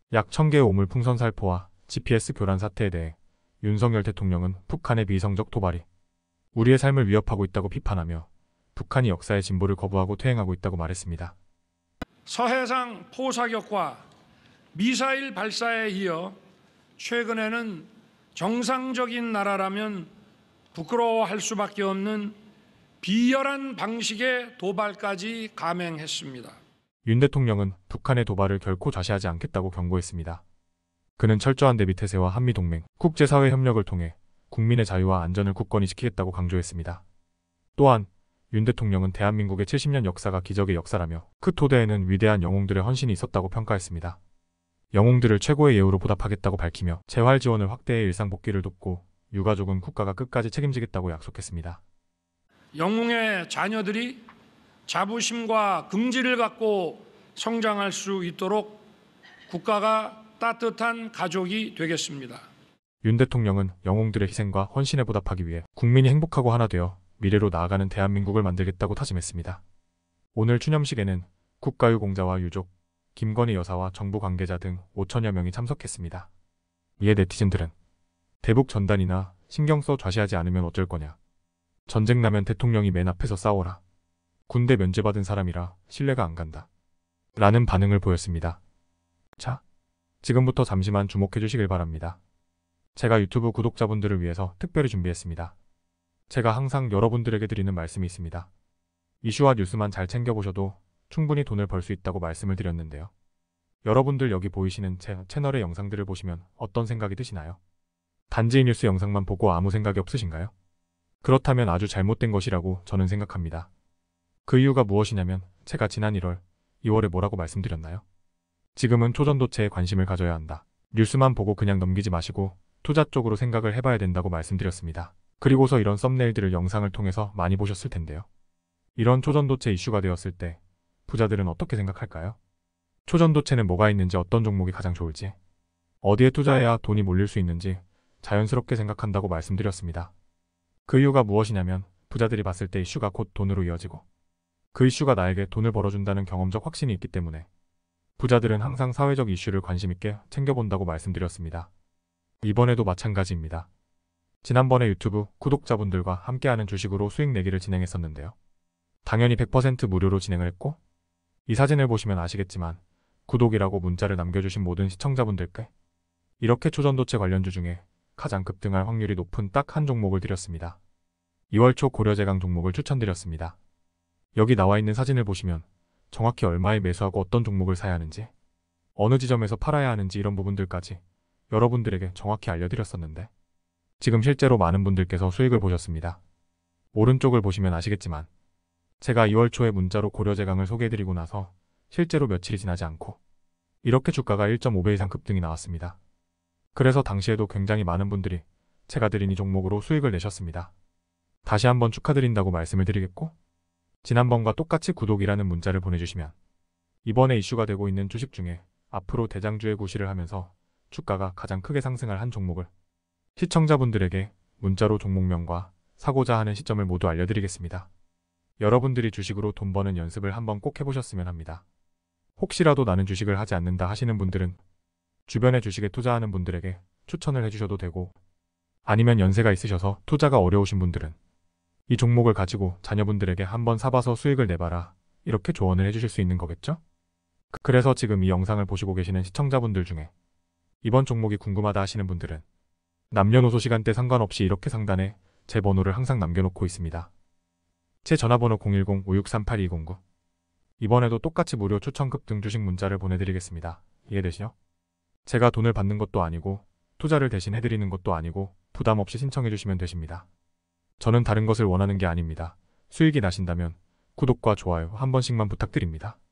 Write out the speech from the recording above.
약 1000개의 오물 풍선 살포와 GPS 교란 사태에 대해 윤석열 대통령은 북한의 비이성적 도발이 우리의 삶을 위협하고 있다고 비판하며 북한이 역사의 진보를 거부하고 퇴행하고 있다고 말했습니다. 서해상 포사격과 미사일 발사에 이어 최근에는 정상적인 나라라면 부끄러워할 수밖에 없는 비열한 방식의 도발까지 감행했습니다. 윤 대통령은 북한의 도발을 결코 좌시하지 않겠다고 경고했습니다. 그는 철저한 대비태세와 한미동맹, 국제사회 협력을 통해 국민의 자유와 안전을 굳건히 지키겠다고 강조했습니다. 또한 윤 대통령은 대한민국의 70년 역사가 기적의 역사라며 그 토대에는 위대한 영웅들의 헌신이 있었다고 평가했습니다. 영웅들을 최고의 예우로 보답하겠다고 밝히며 재활 지원을 확대해 일상 복귀를 돕고 유가족은 국가가 끝까지 책임지겠다고 약속했습니다. 영웅의 자녀들이 자부심과 긍지를 갖고 성장할 수 있도록 국가가 따뜻한 가족이 되겠습니다. 윤 대통령은 영웅들의 희생과 헌신에 보답하기 위해 국민이 행복하고 하나 되어 미래로 나아가는 대한민국을 만들겠다고 다짐했습니다. 오늘 추념식에는 국가유공자와 유족, 김건희 여사와 정부 관계자 등 5천여 명이 참석했습니다. 이에 네티즌들은 대북 전단이나 신경 써 좌시하지 않으면 어쩔 거냐. 전쟁 나면 대통령이 맨 앞에서 싸워라. 군대 면제받은 사람이라 신뢰가 안 간다. 라는 반응을 보였습니다. 자, 지금부터 잠시만 주목해 주시길 바랍니다. 제가 유튜브 구독자분들을 위해서 특별히 준비했습니다. 제가 항상 여러분들에게 드리는 말씀이 있습니다. 이슈와 뉴스만 잘 챙겨보셔도 충분히 돈을 벌 수 있다고 말씀을 드렸는데요. 여러분들 여기 보이시는 제 채널의 영상들을 보시면 어떤 생각이 드시나요? 단지 뉴스 영상만 보고 아무 생각이 없으신가요? 그렇다면 아주 잘못된 것이라고 저는 생각합니다. 그 이유가 무엇이냐면 제가 지난 1월, 2월에 뭐라고 말씀드렸나요? 지금은 초전도체에 관심을 가져야 한다. 뉴스만 보고 그냥 넘기지 마시고 투자 쪽으로 생각을 해봐야 된다고 말씀드렸습니다. 그리고서 이런 썸네일들을 영상을 통해서 많이 보셨을 텐데요. 이런 초전도체 이슈가 되었을 때 부자들은 어떻게 생각할까요? 초전도체는 뭐가 있는지 어떤 종목이 가장 좋을지 어디에 투자해야 돈이 몰릴 수 있는지 자연스럽게 생각한다고 말씀드렸습니다. 그 이유가 무엇이냐면 부자들이 봤을 때 이슈가 곧 돈으로 이어지고 그 이슈가 나에게 돈을 벌어준다는 경험적 확신이 있기 때문에 부자들은 항상 사회적 이슈를 관심 있게 챙겨본다고 말씀드렸습니다. 이번에도 마찬가지입니다. 지난번에 유튜브 구독자분들과 함께하는 주식으로 수익 내기를 진행했었는데요. 당연히 100% 무료로 진행을 했고 이 사진을 보시면 아시겠지만 구독이라고 문자를 남겨주신 모든 시청자분들께 이렇게 초전도체 관련주 중에 가장 급등할 확률이 높은 딱 한 종목을 드렸습니다. 2월 초 고려제강 종목을 추천드렸습니다. 여기 나와 있는 사진을 보시면 정확히 얼마에 매수하고 어떤 종목을 사야 하는지 어느 지점에서 팔아야 하는지 이런 부분들까지 여러분들에게 정확히 알려드렸었는데 지금 실제로 많은 분들께서 수익을 보셨습니다. 오른쪽을 보시면 아시겠지만 제가 2월 초에 문자로 고려제강을 소개해드리고 나서 실제로 며칠이 지나지 않고 이렇게 주가가 1.5배 이상 급등이 나왔습니다. 그래서 당시에도 굉장히 많은 분들이 제가 드린 이 종목으로 수익을 내셨습니다. 다시 한번 축하드린다고 말씀을 드리겠고 지난번과 똑같이 구독이라는 문자를 보내주시면 이번에 이슈가 되고 있는 주식 중에 앞으로 대장주의 구실을 하면서 주가가 가장 크게 상승할 한 종목을 시청자분들에게 문자로 종목명과 사고자 하는 시점을 모두 알려드리겠습니다. 여러분들이 주식으로 돈 버는 연습을 한번 꼭 해보셨으면 합니다. 혹시라도 나는 주식을 하지 않는다 하시는 분들은 주변에 주식에 투자하는 분들에게 추천을 해주셔도 되고 아니면 연세가 있으셔서 투자가 어려우신 분들은 이 종목을 가지고 자녀분들에게 한번 사봐서 수익을 내봐라 이렇게 조언을 해주실 수 있는 거겠죠? 그래서 지금 이 영상을 보시고 계시는 시청자분들 중에 이번 종목이 궁금하다 하시는 분들은 남녀노소 시간대 상관없이 이렇게 상단에 제 번호를 항상 남겨놓고 있습니다. 제 전화번호 010-5638-209 이번에도 똑같이 무료 추천 급등 주식 문자를 보내드리겠습니다. 이해되시죠? 제가 돈을 받는 것도 아니고 투자를 대신 해드리는 것도 아니고 부담 없이 신청해주시면 되십니다. 저는 다른 것을 원하는 게 아닙니다. 수익이 나신다면 구독과 좋아요 한 번씩만 부탁드립니다.